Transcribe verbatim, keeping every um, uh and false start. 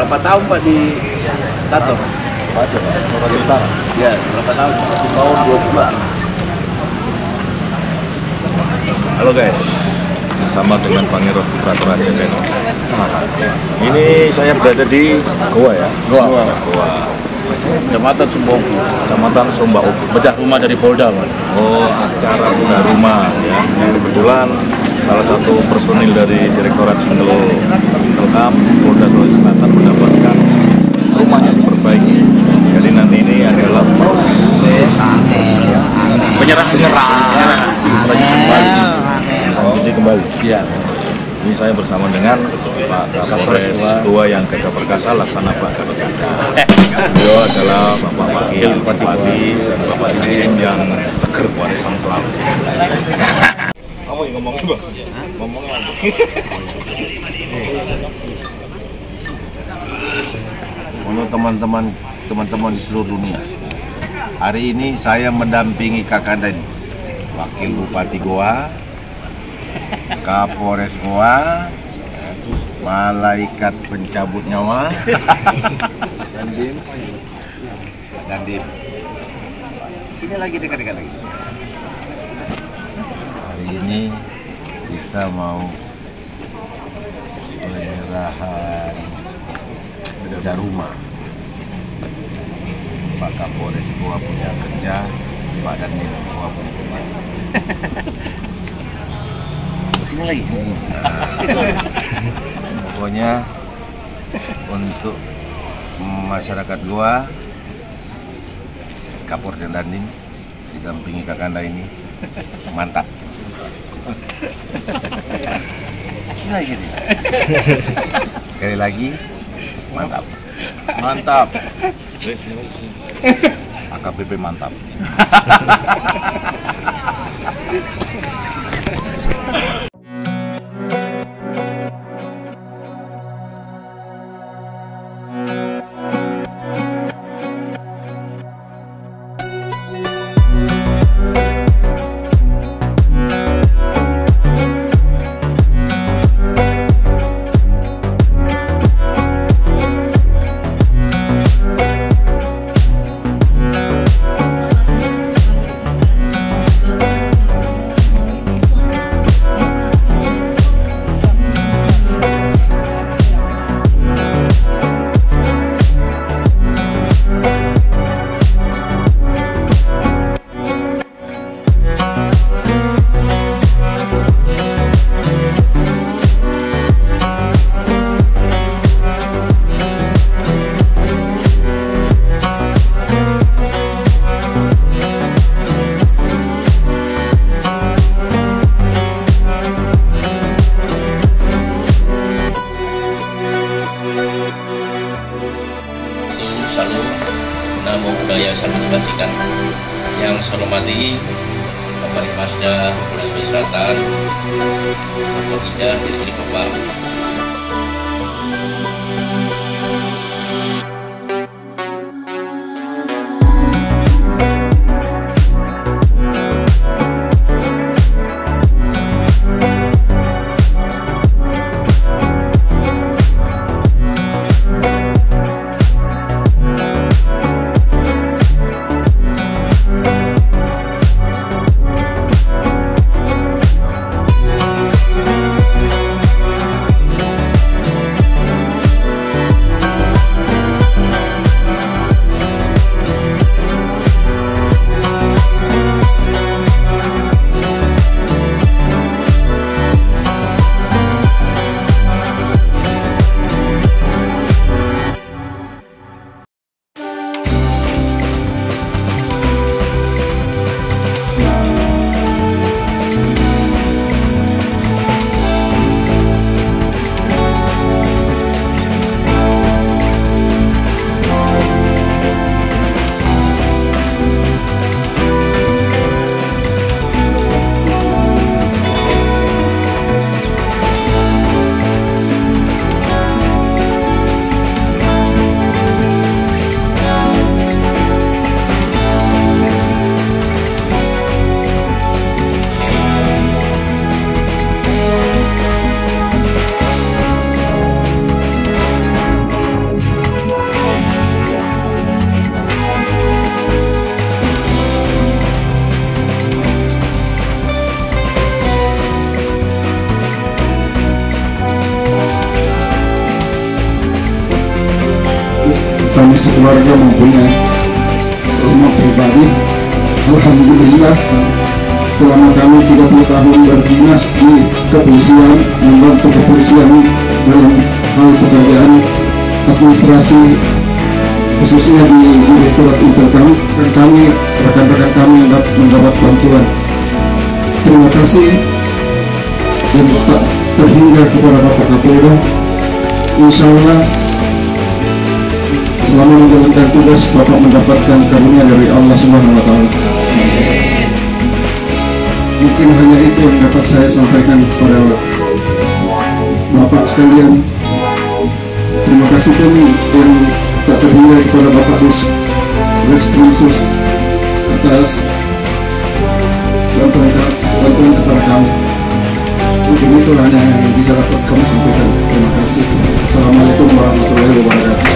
berapa tahun Pak di Tato? Aja Pak, Lokasi Utara. Ya, berapa tahun? Tahun dua puluh. Halo guys, bersama dengan Pangeran Operator Aceh Channel. Ini saya berada di Goa ya. Goa. Goa. Goa. Kecamatan Sumbongku. Kecamatan Sumba Upu. Bedah rumah dari Polda, Pak. Oh, acara bedah rumah ya. Yang kebetulan salah satu personil dari Direktorat Single Telkom Polda Sulawesi Selatan mendapatkan rumahnya diperbaiki. Jadi nanti ini adalah proses Penyerah penyerah. Oh, jadi kembali. Iya. Ini saya bersama dengan Pak Kapolres Goa yang gagah perkasa laksana Pak Gatot Kaca. Beliau adalah Bapak Wakil Bupati dan Bapak Tim yang seger warisan selalu. Kamu yang ngomongin Bang? Ngomongnya apa? Untuk teman-teman teman-teman di seluruh dunia, hari ini saya mendampingi Kakanda ini, Wakil Bupati Goa, Kapolres Goa, malaikat pencabut nyawa, dan Dim, dan Dim. Sini lagi dekat-dekat lagi. Hari ini kita mau penyerahan bedah rumah. Pak Kapolres Goa punya kerja, Pak Dandim Goa punya kerja. Sini lagi sini. Nah, pokoknya untuk masyarakat Goa, Kapolres dan Dandim didampingi Kakanda ini mantap. Sini lagi sini. Sekali lagi mantap. Mantap. A K B P mantap. Namo Buddhaya Salam Kebajikan. Yang saya hormati Bapak Ikmasda Polda Sulawesi Selatan, Bapak Ida Dirisi Bapak. kami sekeluarga mempunyai rumah pribadi. Alhamdulillah, selama kami tiga puluh tahun berdinas di kepolisian, membantu kepolisian dalam hal pekerjaan administrasi, khususnya di Direktorat Intelkam, dan kami, rekan-rekan kami mendapat bantuan. Terima kasih dan tak terhingga kepada Bapak Kapolda. Insya Allah selama menjalankan tugas Bapak mendapatkan karunia dari Allah Subhanahu Wa Taala. Mungkin hanya itu yang dapat saya sampaikan kepada Bapak sekalian. Terima kasih pun yang tak terhingga kepada Bapak Reskrimsus atas bantuan, bantuan kepada kami. Mungkin itu hanya yang bisa dapat kami sampaikan. Terima kasih. Assalamualaikum warahmatullahi wabarakatuh.